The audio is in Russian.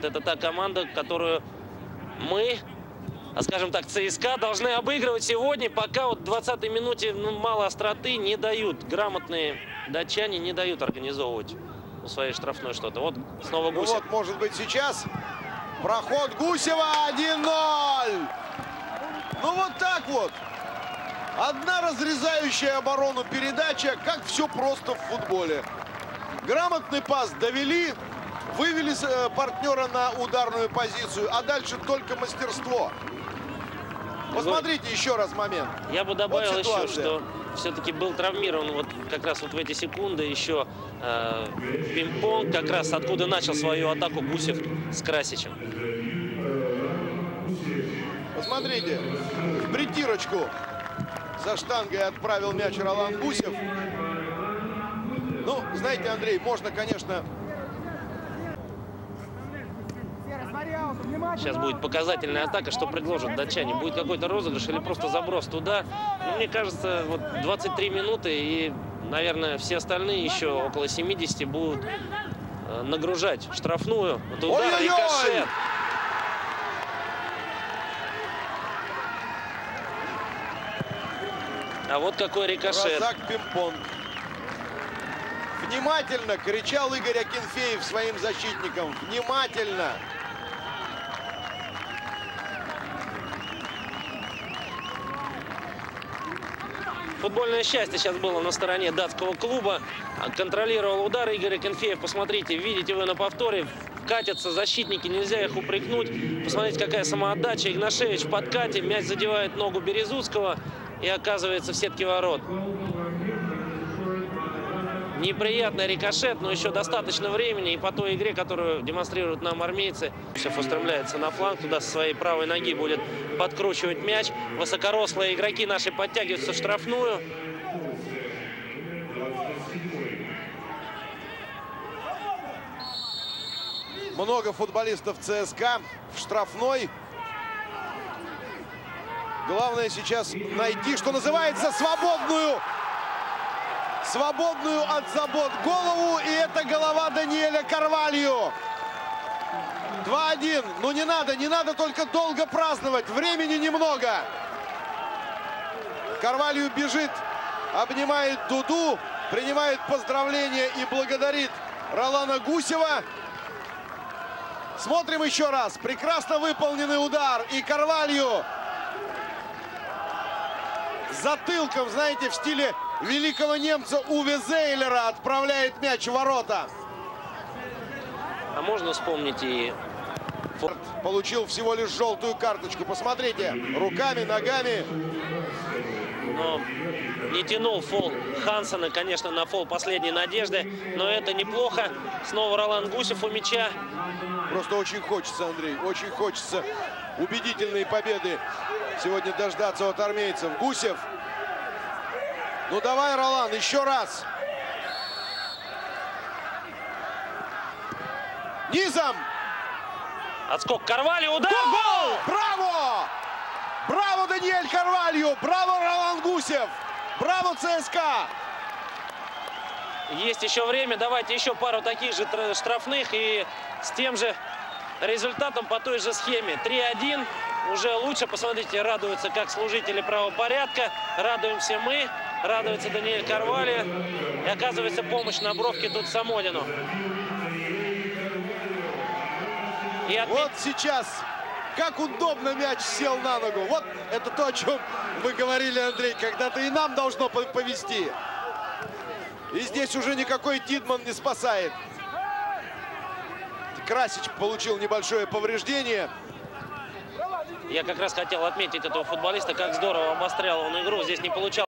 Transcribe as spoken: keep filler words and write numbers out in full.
Это та команда, которую мы, а скажем так, ЦСКА, должны обыгрывать сегодня, пока вот в двадцатой минуте ну, мало остроты, не дают. Грамотные датчане не дают организовывать у своей штрафной что-то. Вот снова Гусев. Ну вот, может быть, сейчас проход Гусева один ноль. Ну вот так вот. Одна разрезающая оборону передача, как все просто в футболе. Грамотный пас довели, вывели партнера на ударную позицию, а дальше только мастерство. Посмотрите еще раз момент. Я бы добавил вот еще, что все-таки был травмирован вот как раз вот в эти секунды еще э, пинг-понг, как раз откуда начал свою атаку Гусев с Красичем. Посмотрите, в притирочку за штангой отправил мяч Ролан Гусев. Ну, знаете, Андрей, можно, конечно... Сейчас будет показательная атака, что предложат датчане. Будет какой-то розыгрыш или просто заброс туда. Ну, мне кажется, вот двадцать три минуты, и, наверное, все остальные еще около семидесяти будут э, нагружать штрафную. Вот удар, рикошет. А вот какой рикошет. Разак пинг-понг. Внимательно, кричал Игорь Акинфеев своим защитникам. Внимательно. Футбольное счастье сейчас было на стороне датского клуба. Контролировал удар Игорь Акинфеев. Посмотрите, видите вы на повторе. Катятся защитники, нельзя их упрекнуть. Посмотрите, какая самоотдача. Игнашевич в подкате. Мяч задевает ногу Березутского и оказывается в сетке ворот. Неприятный рикошет, но еще достаточно времени. И по той игре, которую демонстрируют нам армейцы, Гусев устремляется на фланг. Туда со своей правой ноги будет подкручивать мяч. Высокорослые игроки наши подтягиваются в штрафную. Много футболистов ЦСКА в штрафной. Главное сейчас найти, что называется, свободную. Свободную от забот голову. И это голова Даниэля Карвальо. два один. Ну не надо, не надо только долго праздновать. Времени немного. Карвальо бежит, обнимает Дуду, принимает поздравления и благодарит Ролана Гусева. Смотрим еще раз. Прекрасно выполненный удар. И Карвальо затылком, знаете, в стиле великого немца Уве Зейлера отправляет мяч в ворота. А можно вспомнить и... Получил всего лишь желтую карточку. Посмотрите, руками, ногами. Но не тянул фол Хансена, конечно, на фол последней надежды. Но это неплохо. Снова Ролан Гусев у мяча. Просто очень хочется, Андрей, очень хочется убедительные победы сегодня дождаться от армейцев. Гусев. Ну давай, Ролан, еще раз. Низом. Отскок Карвальо, удар, гол! гол! Браво! Браво, Даниэль Карвальо! Браво, Ролан Гусев! Браво, ЦСКА! Есть еще время, давайте еще пару таких же штрафных и с тем же результатом по той же схеме. три один. Уже лучше, посмотрите, радуются как служители правопорядка, радуемся мы, радуется Даниэль Карвальо. И оказывается помощь на бровке тут Самонину. И отметь... Вот сейчас, как удобно мяч сел на ногу. Вот это то, о чем вы говорили, Андрей. Когда-то и нам должно повезти. И здесь уже никакой Тидман не спасает. Красич получил небольшое повреждение. Я как раз хотел отметить этого футболиста, как здорово обострял он игру. Здесь не получал.